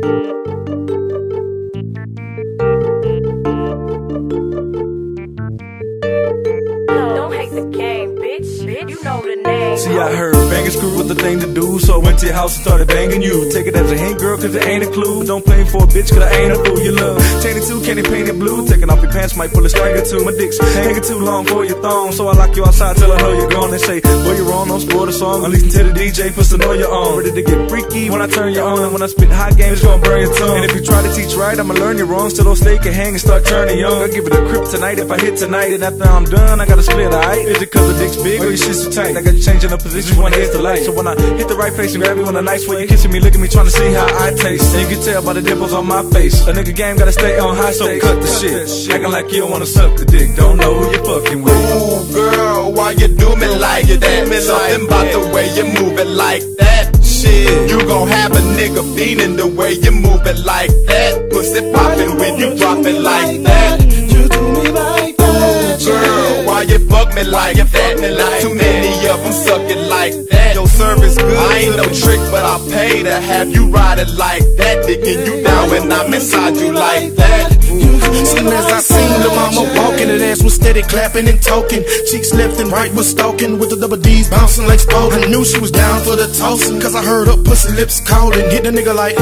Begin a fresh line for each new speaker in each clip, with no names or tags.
Don't hate the game, bitch. You know the name.
See, I heard banging screw was the thing to do, so I went to your house and started banging you. Take it as a hint, girl, cause it ain't a clue. Don't play for a bitch, cause I ain't a fool. You love Tanny too, candy painted blue. Taking off your pants might pull a string or two. My dick's hanging too long for your thong, so I lock you outside till I know you're gone. They say, boy, you're wrong, don't score the song. I'm listening to the DJ, puts to know you're on. Ready to get freaky when I turn you on. And when I spit hot games, it's gonna burn your tongue. And if you try to teach right, I'ma learn you wrong. Still don't stay can hang and start turning young. I give it a grip tonight if I hit tonight. And after I'm done, I gotta split, alright? Is it cause the dick's big or your shit's too tight? I got you changing the position when I hit the light. So when I hit the right place and grab you in a nice way, you kissing me, looking at me, trying to see how I taste. And you can tell by the dimples on my face. A nigga game gotta stay on high, so cut the shit. Acting like you don't wanna suck the dick, don't know who you fucking with.
Ooh, girl, why you do me like that? Something about the way you move it like that. Shit, you gon' have a nigga fiendin' the way you move it like that. Pussy poppin' when you drop it like that.
You do me like that.
Ooh, girl, why you fuck me like that? Too many of them suck it like that. Your service good, I ain't no trick, but I pay to have you ride it like that. Dickin' you down when I'm inside you like that.
Soon as I seen the mama walking, that ass was steady clapping and talking. Cheeks left and right was stalking, with the double D's bouncing like Spalding. Knew she was down for the tossing, cause I heard her pussy lips calling. Hit the nigga like,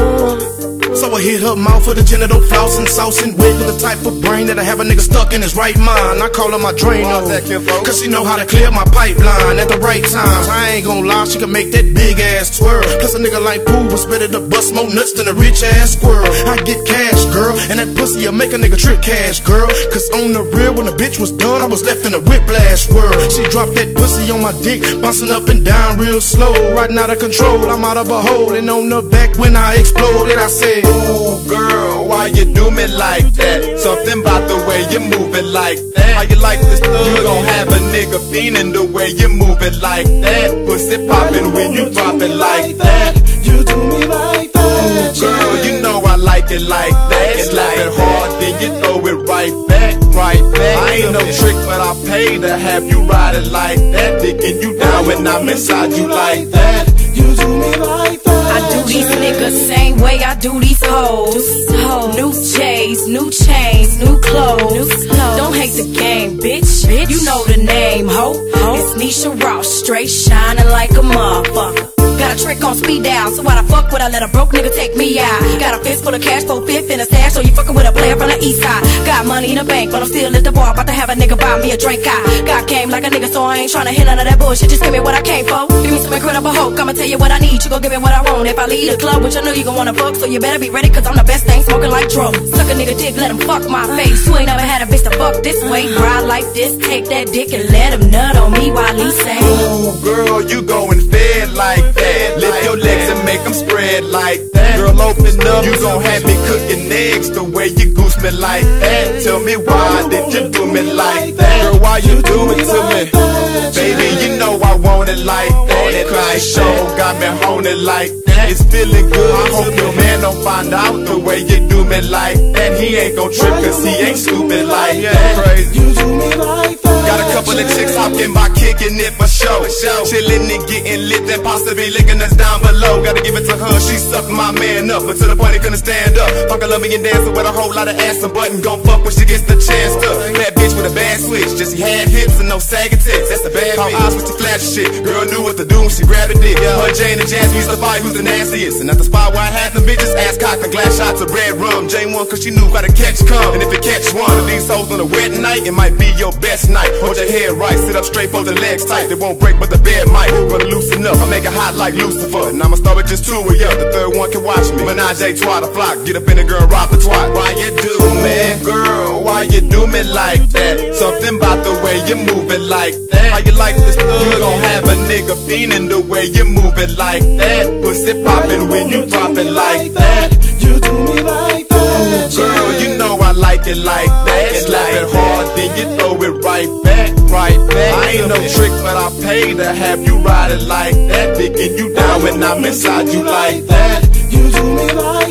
so I hit her mouth for the genital flossing, saucing. Wig with the type of brain that I have a nigga stuck in his right mind. I call her my Drano, cause she know how to clear my pipeline at the right times. I ain't gon' lie, she can make that big ass twirl. Plus a nigga like Pooh was better to bust more nuts than a rich ass squirrel. I get cash, girl, and that pussy'll make a nigga trick cash, girl. Cause on the real, when the bitch was done, I was left in a whiplash world. She dropped that pussy on my dick, bouncing up and down real slow. Riding out of control, I'm out of a hole. And on the back when I exploded, I said,
ooh, girl, why you do me like that? Something about the way you move it like that. How you like this thug? You gon' have a nigga fiendin' the way you move it like that. Pussy poppin' when you drop it like that.
you do me like that.
Ooh, girl, you know I like it like that. Slap it hard, then you throw it right back, right back. I ain't no trick, but I pay to have you ride it like that. Dickin' you down when I'm inside you like that.
You do me like that.
I do these niggas same way I do these hoes. New J's, new chains, new clothes. Don't hate the game, bitch. You know the name, ho. It's Nisha Ross, straight shining like a motherfucker. Got a trick on speed down, so why the fuck would I let a broke nigga take me out? Got a fist full of cash, 4/5 in a stash, so you fucking with a player from the east side. Got money in the bank, but I'm still at the bar, about to have a nigga buy me a drink. I got game like a nigga, so I ain't tryna hit none of that bullshit. Just give me what I came for. Give me some incredible hope, I'ma tell you what I need. You gon' give me what I want. If I leave the club, which I know you gon' wanna fuck, so you better be ready, cause I'm the best thing smoking like drugs. Suck a nigga dick, let him fuck my face. You ain't never had a bitch to fuck this way. Ride like this, take that dick and let him nut on me while he say,
ooh, girl, you going fed like that. Lift your legs and make them spread like that. Girl, open up, you gon' have me cooking eggs the way you goose me like that. Tell me why did you do me like that? Girl, why you do it to me? Baby, you know I want it like that. Cry show got me haunted like that. It's feeling good, I hope your man don't find out the way you do me like that. He ain't gon' trip cause he ain't stupid like that. Crazy.
You do me like that.
Got a couple of chicks hopping by kicking it for show. Chillin' and getting lit and possibly licking us down below. Gotta give it to her, she sucked my man up, but to the point he couldn't stand up. Fuck a loving and dancing with a whole lot of ass and button. Gon' fuck when she gets the chance to. Bad bitch with a bad switch, just he had hips and no sagging tits. That's the bad bitch. Eyes with the flash shit. Girl knew what to do when she grabbed a dick. Her Jane and Jasmine used to fight who's the nastiest. And at the spot where I had them bitches, ass cocked and glass shots of red rum. Jane won cause she knew how to catch come. And if you catch one of these hoes on a wet night, it might be your best night. Hold your head right, sit up straight, fold the legs tight. They won't break but the bed might. Gonna loosen up, I make it hot like Lucifer. And I'ma start with just two of you, the third one can watch me. Menage a trois, the flock, get up in the girl, rob the twat. Why you do me, girl, why you do me like that? Something about the way you move it like that. How you like this thug? You gon' have a nigga fiendin' the way you move it like that. Pussy poppin' when you drop it like that.
You do me like that.
Ooh, girl, you know I like it like that. Slap it hard, then you throw it right back, right back. I ain't no trick, but I pay to have you ride it like that. Dickin' you down when I'm inside you like that.
You do me like